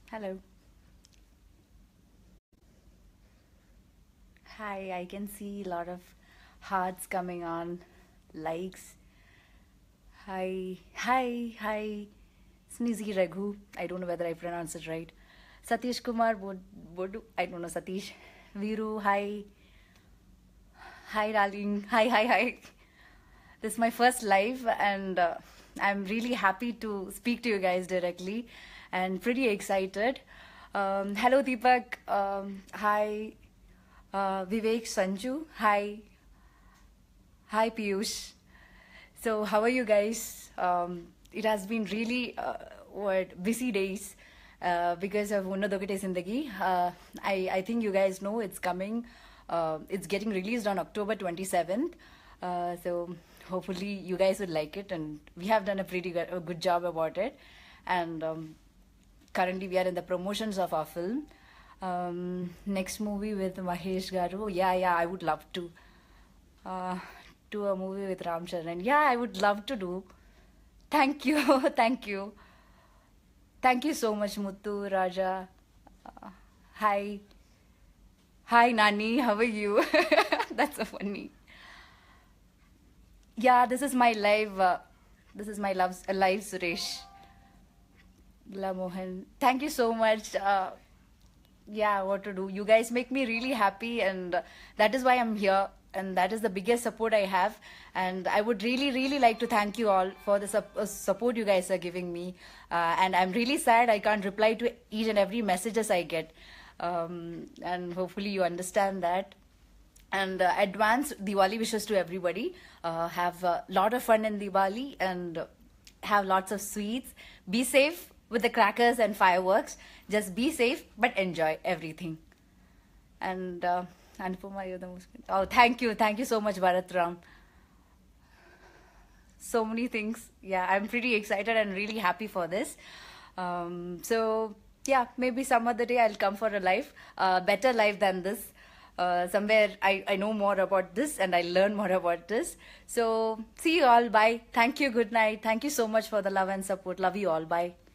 Hello. Hi, I can see a lot of hearts coming on, likes. Hi, hi, hi. Sneezy Raghu. I don't know whether I pronounced it right. Satish Kumar Bodu. I don't know, Satish. Viru, hi. Hi, darling. Hi, hi, hi. This is my first live, and I'm really happy to speak to you guys directly and pretty excited. Hello, Deepak. Hi, Vivek Sanju. Hi. Hi, Piyush. So, how are you guys? It has been really busy days because of Unna Dogate Zindagi. I think you guys know it's coming. It's getting released on October 27th. So, hopefully, you guys would like it, and we have done a pretty good job about it. And currently, we are in the promotions of our film. Next movie with Mahesh Garu. Yeah, I would love to. Uh, do a movie with Ram Charan. Yeah, I would love to do. Thank you, thank you. Thank you so much, Muthu, Raja. Uh, hi. Hi, Nani, how are you? That's so funny. Yeah, this is my live. This is my live, Suresh. La Mohan. Thank you so much. Yeah, what to do? You guys make me really happy, and that is why I'm here. And that is the biggest support I have. And I would really, really like to thank you all for the support you guys are giving me. And I'm really sad I can't reply to each and every messages I get. And hopefully you understand that. And advance Diwali wishes to everybody. Have a lot of fun in Diwali and have lots of sweets. Be safe with the crackers and fireworks. Just be safe, but enjoy everything. And Anupama, you're the most. Oh, thank you so much, Bharat Ram. So many things. Yeah, I'm pretty excited and really happy for this. So yeah, maybe some other day I'll come for a live, better live than this. Somewhere I know more about this and I learn more about this. So see you all. Bye. Thank you. Good night. Thank you so much for the love and support. Love you all. Bye.